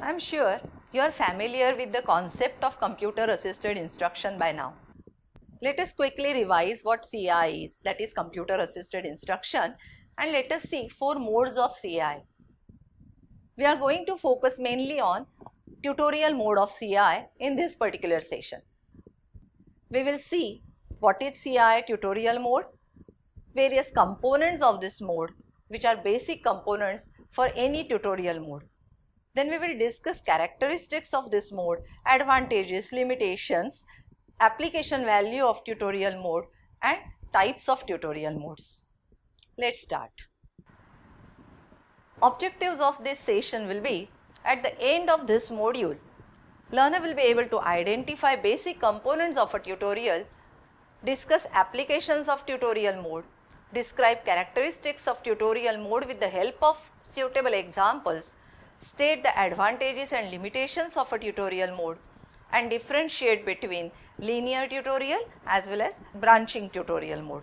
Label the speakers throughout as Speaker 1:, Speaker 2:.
Speaker 1: I am sure you are familiar with the concept of computer assisted instruction by now. Let us quickly revise what CI is, that is computer assisted instruction, and let us see 4 modes of CI. We are going to focus mainly on tutorial mode of CI in this particular session. We will see what is CI tutorial mode, various components of this mode which are basic components for any tutorial mode. Then we will discuss characteristics of this mode, advantages, limitations, application value of tutorial mode and types of tutorial modes. Let's start. Objectives of this session will be, at the end of this module, learner will be able to identify basic components of a tutorial, discuss applications of tutorial mode, describe characteristics of tutorial mode with the help of suitable examples, state the advantages and limitations of a tutorial mode, and differentiate between linear tutorial as well as branching tutorial mode.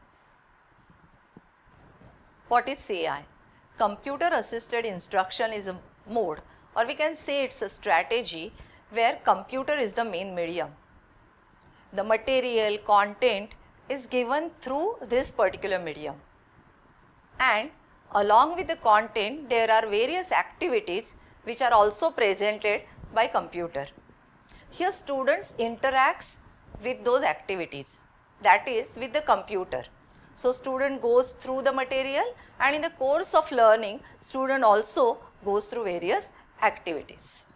Speaker 1: What is CI? Computer assisted instruction is a mode, or we can say it's a strategy where computer is the main medium. The material, content is given through this particular medium, and along with the content there are various activities which are also presented by computer. Here students interacts with those activities, that is with the computer. So student goes through the material, and in the course of learning student also goes through various activities.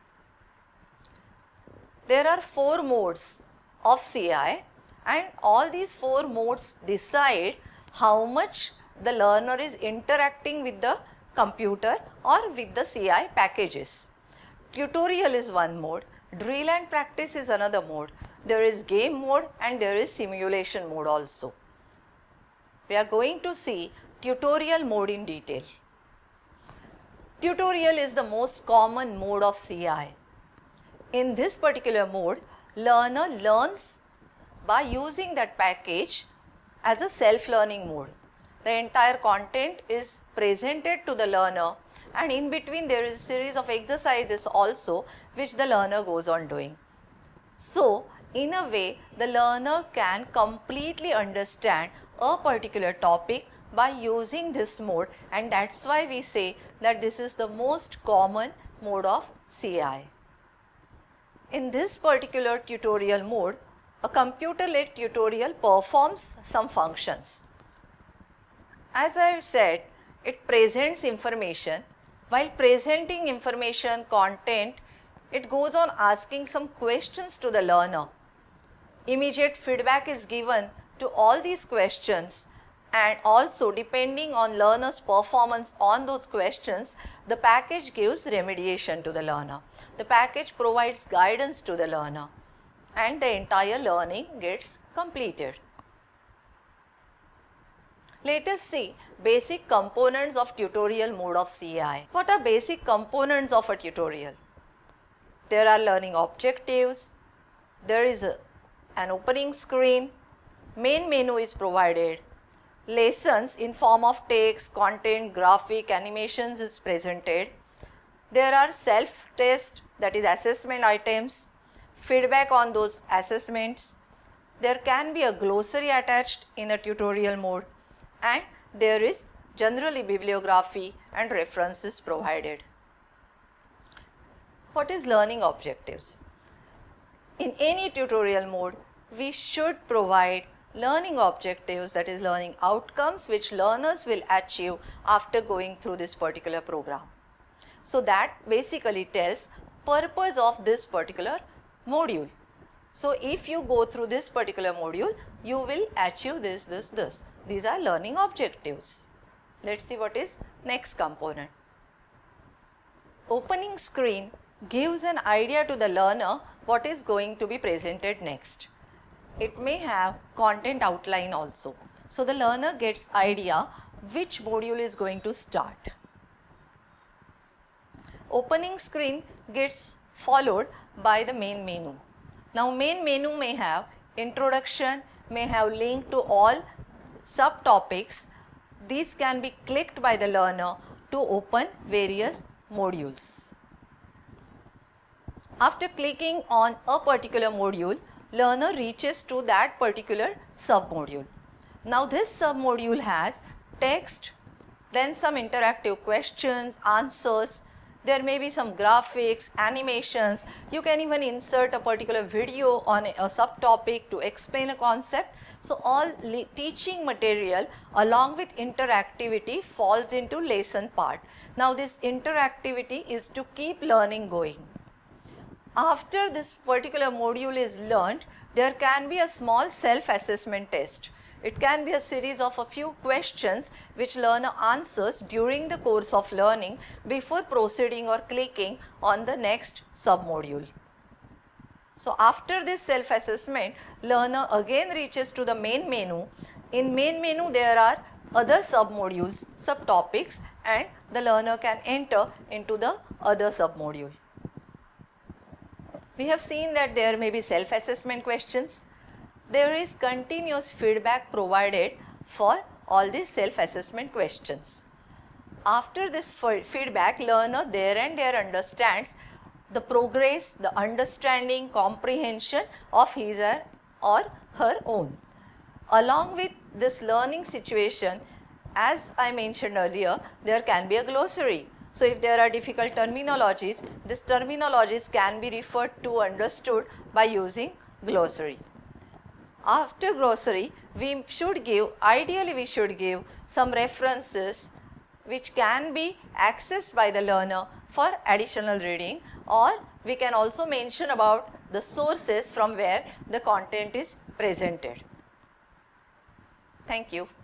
Speaker 1: There are 4 modes of CI, and all these 4 modes decide how much the learner is interacting with the computer or with the CI packages. Tutorial is one mode, drill and practice is another mode, there is game mode and there is simulation mode also. We are going to see tutorial mode in detail. Tutorial is the most common mode of CI. In this particular mode, learner learns by using that package as a self-learning mode. The entire content is presented to the learner, and in between there is a series of exercises also which the learner goes on doing. So, in a way, the learner can completely understand a particular topic by using this mode, and that's why we say that this is the most common mode of CI. In this particular tutorial mode, a computer-led tutorial performs some functions. As I have said, it presents information. While presenting information, content, it goes on asking some questions to the learner. Immediate feedback is given to all these questions, and also depending on learner's performance on those questions, the package gives remediation to the learner. The package provides guidance to the learner, and the entire learning gets completed. Let us see basic components of tutorial mode of CI. What are basic components of a tutorial? There are learning objectives, there is an opening screen, main menu is provided, lessons in form of text, content, graphic, animations is presented. There are self-test, that is assessment items, feedback on those assessments. There can be a glossary attached in a tutorial mode, and there is generally bibliography and references provided. What is learning objectives? In any tutorial mode, we should provide learning objectives, that is learning outcomes which learners will achieve after going through this particular program. So that basically tells purpose of this particular module. So if you go through this particular module, you will achieve this. These are learning objectives. Let's see what is next component. Opening screen gives an idea to the learner what is going to be presented next. It may have content outline also. So the learner gets idea which module is going to start. Opening screen gets followed by the main menu. Now main menu may have introduction, may have link to all subtopics. These can be clicked by the learner to open various modules. After clicking on a particular module, learner reaches to that particular sub-module. Now this sub-module has text, then some interactive questions, answers, there may be some graphics, animations, you can even insert a particular video on a subtopic to explain a concept. So all teaching material along with interactivity falls into lesson part. Now this interactivity is to keep learning going. After this particular module is learned, there can be a small self-assessment test. It can be a series of a few questions which learner answers during the course of learning before proceeding or clicking on the next sub-module. So after this self-assessment, learner again reaches to the main menu. In main menu there are other sub-modules, subtopics, and the learner can enter into the other sub-module. We have seen that there may be self-assessment questions. There is continuous feedback provided for all these self-assessment questions. After this feedback, learner there and there understands the progress, the understanding, comprehension of his or her own. Along with this learning situation, as I mentioned earlier, there can be a glossary. So if there are difficult terminologies, these terminologies can be referred to, understood by using glossary. After glossary, ideally we should give some references which can be accessed by the learner for additional reading, or we can also mention about the sources from where the content is presented. Thank you.